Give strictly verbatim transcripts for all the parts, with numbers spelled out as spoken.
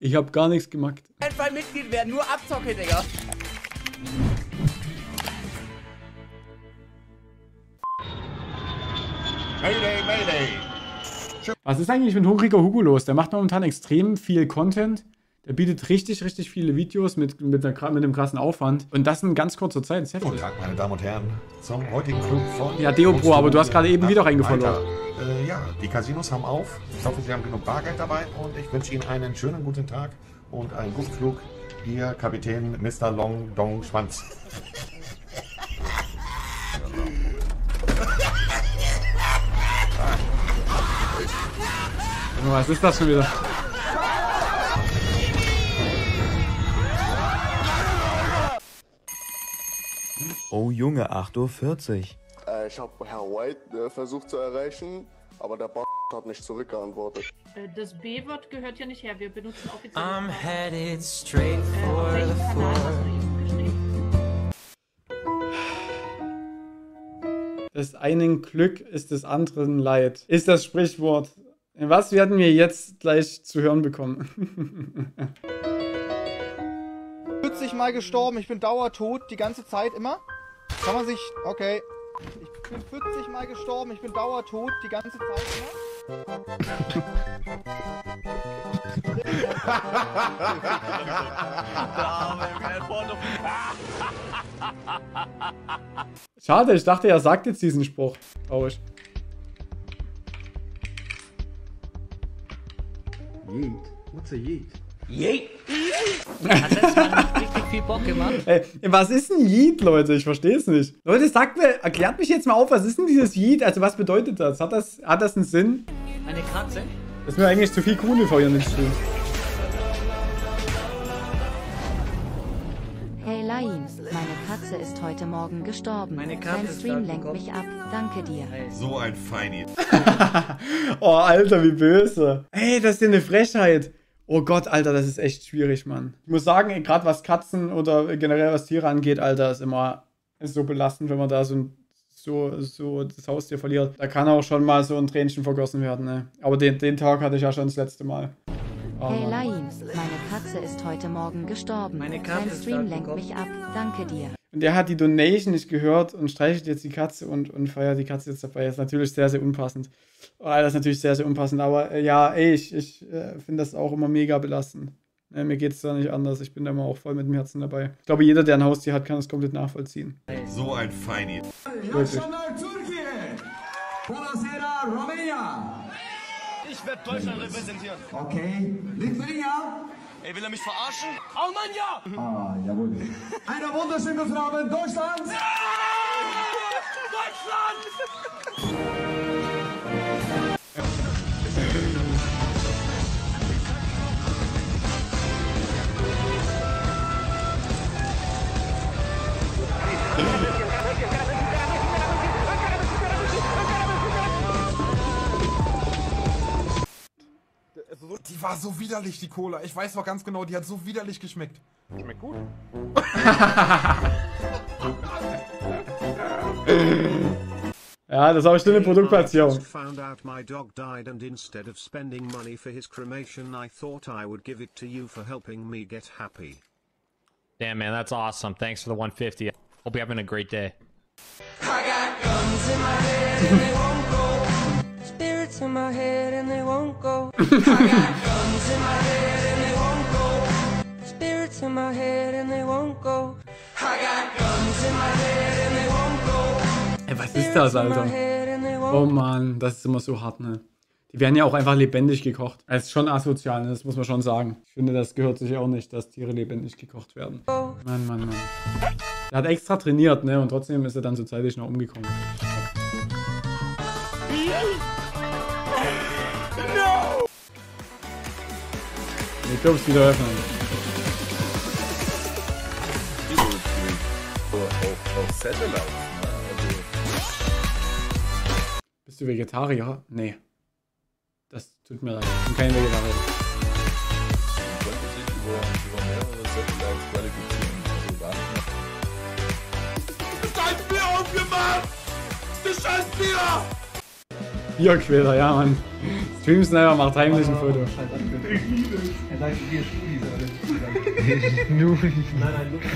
Ich hab gar nichts gemacht. Einfach Mitglied werden, nur Abzocke, Digga. Mayday, Mayday. Was ist eigentlich mit Hungriger Hugo los? Der macht momentan extrem viel Content. Der bietet richtig, richtig viele Videos mit, mit, einer, mit einem krassen Aufwand. Und das in ganz kurzer Zeit. Das ist Guten Tag, meine Damen und Herren, zum heutigen Flug von... Ja, Deo Pro, aber du hast gerade eben wieder reingefolgt. Äh, ja, die Casinos haben auf. Ich hoffe, Sie haben genug Bargeld dabei und ich wünsche Ihnen einen schönen guten Tag und einen guten Flug. Ihr Kapitän Mister Long Dong Schwanz. Was ist das schon wieder? Oh Junge, acht Uhr vierzig. Äh, ich habe Herr White äh, versucht zu erreichen, aber der B hat nicht zurückgeantwortet. Das B-Wort gehört ja nicht her, wir benutzen offiziell. I'm headed straight for äh, the Kanal hast du ihm geschrieben? Das einen Glück ist des anderen Leid. Ist das Sprichwort. Was werden wir jetzt gleich zu hören bekommen? vierzig Mal gestorben, ich bin dauertot, die ganze Zeit immer. Kann man sich... Okay. Ich bin vierzig Mal gestorben, ich bin dauertot, die ganze Zeit immer. Schade, ich dachte, er sagt jetzt diesen Spruch. Traurig. Yeet. What's a Yeet? Yeet. Hat letztes Mal richtig viel Bock gemacht. Ey, was ist ein Yeet, Leute? Ich verstehe es nicht. Leute, sagt mir, erklärt mich jetzt mal auf, was ist denn dieses Yeet? Also was bedeutet das? Hat das, hat das einen Sinn? Eine Katze? Das ist mir eigentlich zu viel Kuhne vor hier nicht stehen. Hey Laim, meine Katze ist heute Morgen gestorben. Meine Katze Dein Stream lenkt mich ab. Danke dir. So ein Feini. Oh, Alter, wie böse. Ey, das ist ja eine Frechheit. Oh Gott, Alter, das ist echt schwierig, Mann. Ich muss sagen, gerade was Katzen oder generell was Tiere angeht, Alter, ist immer ist so belastend, wenn man da so, ein, so, so das Haustier verliert. Da kann auch schon mal so ein Tränchen vergossen werden, ne? Aber den, den Tag hatte ich ja schon das letzte Mal. Oh, hey Mann. Laim, meine Katze ist heute Morgen gestorben. Meine Katze Dein ist Stream stark lenkt gekommen. mich ab. Danke dir. Und der hat die Donation nicht gehört und streichelt jetzt die Katze und, und feiert die Katze jetzt dabei. Das ist natürlich sehr, sehr unpassend. Oh, das ist natürlich sehr, sehr unpassend. Aber äh, ja, ey, ich, ich äh, finde das auch immer mega belastend. Äh, mir geht es da nicht anders. Ich bin da immer auch voll mit dem Herzen dabei. Ich glaube, jeder, der ein Haustier hat, kann das komplett nachvollziehen. So ein Feini. Wirklich. Ich werde Deutschland repräsentieren. Okay. Lithuania. Ey, will er mich verarschen? Oh Mann, ja! Ah, jawohl. Eine wunderschöne Frau in Deutschland. Ja! Deutschland! Die war so widerlich, die Cola. Ich weiß noch ganz genau, die hat so widerlich geschmeckt. Schmeckt gut. Ja, das ist aber bestimmt eine Produktplatzierung. Found out my dog died and instead of spending money for his cremation, I thought I would give it to you for helping me get happy. Damn, man, that's awesome. Thanks for the one fifty. Hope you're having a great day. I got guns in my head and they won't go. Spirits in my head and they won't go. I got guns in my head and they won't go. Spirits in my head and they won't go. I got guns in my head and they won't go. Ey, was ist das, Alter? Oh Mann, das ist immer so hart, ne? Die werden ja auch einfach lebendig gekocht. Das ist schon asozial, ne? Das muss man schon sagen. Ich finde, das gehört sich auch nicht, dass Tiere lebendig gekocht werden. Mann, Mann, Mann. Der hat extra trainiert, ne? Und trotzdem ist er dann so zeitig noch umgekommen. No! Die Clubs wieder öffnen. Auf Satellite, ne? Also bist du Vegetarier? Nee. Das tut mir leid. Ich bin kein Vegetarier. Ich wollte sich über, über mehrere Satellites qualifizieren. Also gar nicht mehr. Das Scheiß Bier aufgemacht! Das Scheiß Bier! Bierquäler, ja, Mann. Stream Sniper macht heimlich ein Foto. Er sagt, wir Studis, aber Nur. Nein, nein, Lukas.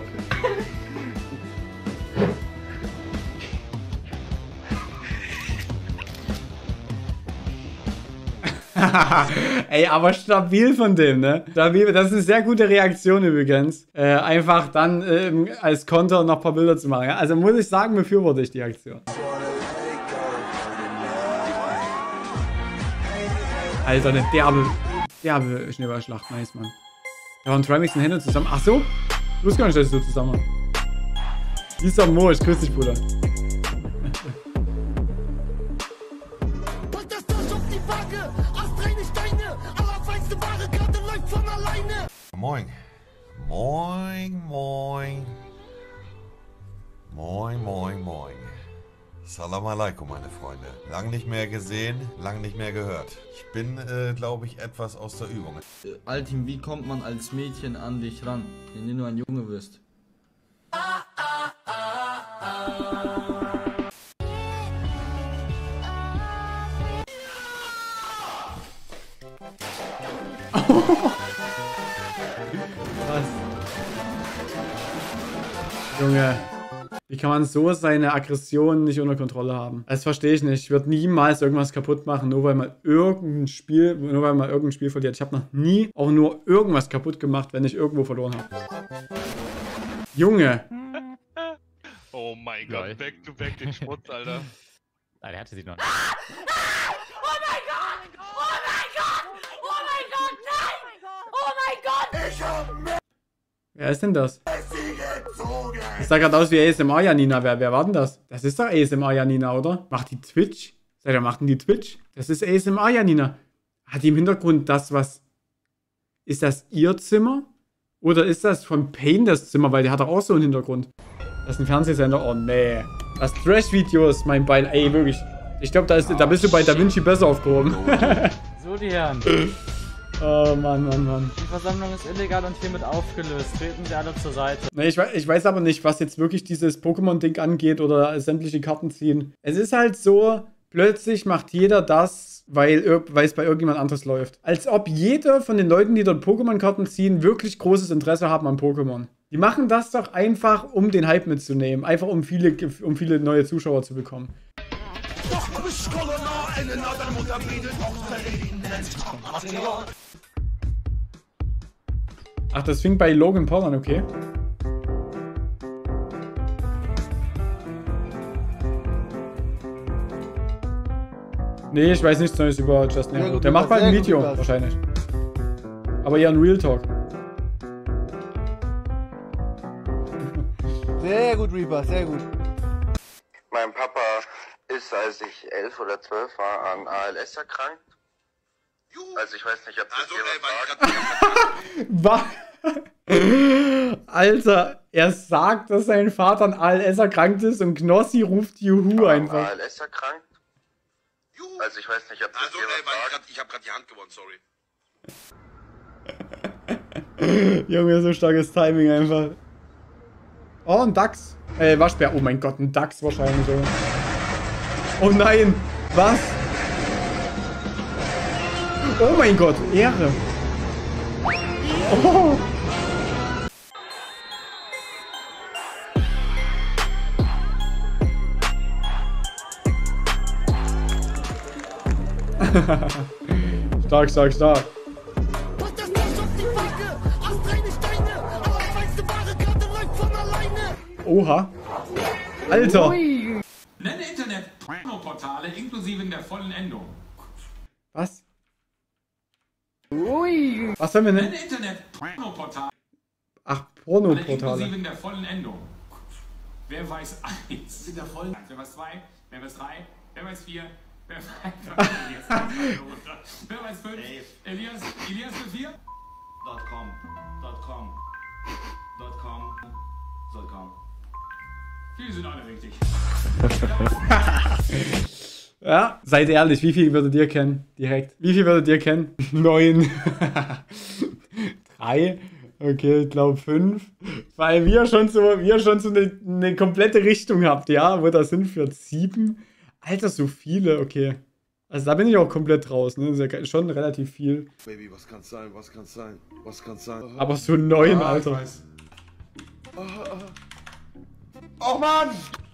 Ey, aber stabil von dem, ne? Stabil, das ist eine sehr gute Reaktion übrigens. Äh, einfach dann ähm, als Konter noch ein paar Bilder zu machen. Ja? Also muss ich sagen, befürworte ich die Aktion. Alter, eine derbe, derbe Schneeballschlacht. Nice, Mann. Da waren Trimix und Hände zusammen. Ach so? Ich wusste gar nicht, dass ich so zusammen habe. Dieser Mo, ich grüß dich, Bruder. Moin. Moin, moin. Moin, moin, moin. Salam alaikum, meine Freunde. Lang nicht mehr gesehen, lang nicht mehr gehört. Ich bin, äh, glaube ich, etwas aus der Übung. Äh, Altim, wie kommt man als Mädchen an dich ran, wenn du nur ein Junge wirst? Was? Junge, wie kann man so seine Aggression nicht unter Kontrolle haben? Das verstehe ich nicht. Ich würde niemals irgendwas kaputt machen, nur weil man irgendein Spiel, nur weil man irgendein Spiel verliert. Ich habe noch nie auch nur irgendwas kaputt gemacht, wenn ich irgendwo verloren habe. Junge! Oh mein Gott, back to back den Schmutz, Alter. Ah, der hatte sie noch nicht. Oh mein Gott! Oh mein Gott! Oh mein Gott! Nein! Oh mein Gott! Ich hab Wer ist denn das? Das sah gerade aus wie A S M R Janina. Wer, wer war denn das? Das ist doch A S M R Janina, oder? Macht die Twitch? Seid ihr, macht denn die Twitch? Das ist A S M R Janina. Hat die im Hintergrund das, was... Ist das ihr Zimmer? Oder ist das von Pain das Zimmer? Weil der hat doch auch so einen Hintergrund. Das ist ein Fernsehsender. Oh, nee. Das Trash-Videos, mein Bein. Ey, wirklich. Ich glaube, da, da bist du bei Da Vinci besser aufgehoben. So, die Herren. Oh, Mann, Mann, Mann. Die Versammlung ist illegal und hiermit aufgelöst. Treten Sie alle zur Seite. Nee, ich, weiß, ich weiß aber nicht, was jetzt wirklich dieses Pokémon-Ding angeht oder sämtliche Karten ziehen. Es ist halt so, plötzlich macht jeder das, weil, weil es bei irgendjemand anderes läuft. Als ob jeder von den Leuten, die dort Pokémon-Karten ziehen, wirklich großes Interesse haben an Pokémon. Die machen das doch einfach, um den Hype mitzunehmen. Einfach, um viele, um viele neue Zuschauer zu bekommen. Ach, das fing bei Logan Paul an, okay. Nee, ich weiß nichts Neues über Justin Herbert. Der macht bald ein Video, wahrscheinlich. Aber eher ein Real Talk. Sehr gut, Reaper, sehr gut. Mein Papa ist, als ich elf oder zwölf war, an A L S erkrankt. Also ich weiß nicht, ob das hier was sagt. Was? Alter, er sagt, dass sein Vater an A L S erkrankt ist und Knossi ruft Juhu einfach. A L S erkrankt. Also ich weiß nicht, ob das also, hier ey, was sagt. grad, ich habe gerade die Hand gewonnen, sorry. Junge, so starkes Timing einfach. Oh, ein Dachs. Äh, Waschbär. Oh mein Gott, ein Dachs wahrscheinlich. So. Oh nein. Was? Oh mein Gott, Ehre. Oh. Stark, stark, stark. Oha. Alter. Nenne Internet-Portale inklusive in der vollen Endung. Was? Was haben wir denn? Nenne Internet-Portale. Ach, Pornoportale. Inklusive in der vollen Endung. Wer weiß eins in der vollen. Wer weiß zwei? Wer weiß drei? Wer weiß vier? Wer weiß Wer weiß fünf? Elias? Elias für vier? Dot com. Dot com. Dot com. Dot com. Die sind alle richtig. Ja, seid ehrlich, wie viel würdet ihr kennen? Direkt. Wie viel würdet ihr kennen? Neun. Drei. Okay, ich glaube fünf. Weil wir schon so, wir schon so eine, eine komplette Richtung habt, ja, wo das hinführt. Sieben. Alter, so viele, okay. Also da bin ich auch komplett raus, ne? Das ist ja schon relativ viel. Baby, was kann's sein? Was kann's sein? Was kann's sein? Aber so neun, Ah, Alter. ich weiß. Oh, oh. Oh Mann!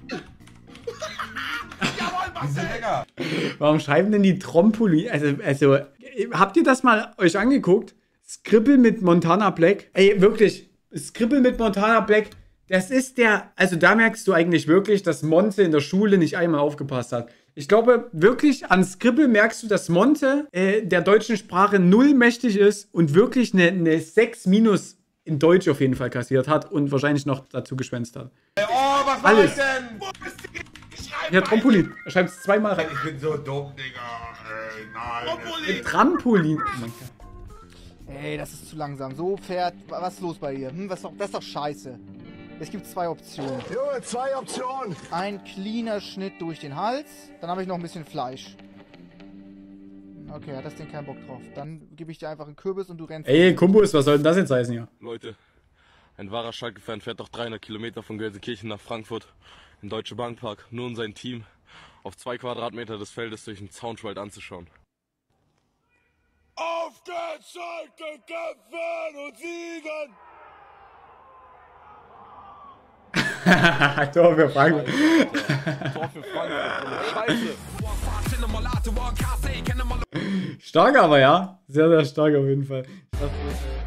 Diese Lecker. Warum schreiben denn die Trampolin? Also, also, habt ihr das mal euch angeguckt? Skribbel mit Montana Black. Ey, wirklich, Skribbel mit Montana Black, das ist der, also da merkst du eigentlich wirklich, dass Monte in der Schule nicht einmal aufgepasst hat. Ich glaube, wirklich an Skribbel merkst du, dass Monte äh, der deutschen Sprache null mächtig ist und wirklich eine, eine sechs minus in Deutsch auf jeden Fall kassiert hat und wahrscheinlich noch dazu geschwänzt hat. Oh, was war Alles. ich denn? Wo ist die? Ja, Trampolin. Er schreibt es zweimal rein. Ich bin so dumm, Digga. Ey, nein. Trampolin. Trampolin. Oh mein Gott. Ey, das ist zu langsam. So fährt. Was ist los bei ihr? Hm, was ist doch, das ist doch scheiße. Es gibt zwei Optionen. Junge, zwei Optionen. Ein cleaner Schnitt durch den Hals. Dann habe ich noch ein bisschen Fleisch. Okay, hat das Ding keinen Bock drauf. Dann gebe ich dir einfach einen Kürbis und du rennst. Ey, Kumbus, was soll denn das jetzt heißen hier? Leute, ein wahrer Schalke-Fan fährt doch dreihundert Kilometer von Gelsenkirchen nach Frankfurt in Deutsche Bankpark, nur um sein Team auf zwei Quadratmeter des Feldes durch den Zaunschwald anzuschauen. Auf geht's, Schalke, kämpfen und siegen! Tor für Frankfurt. Tor für Frankfurt. Scheiße. Stark aber, ja. Sehr, sehr stark auf jeden Fall. Ich dachte, äh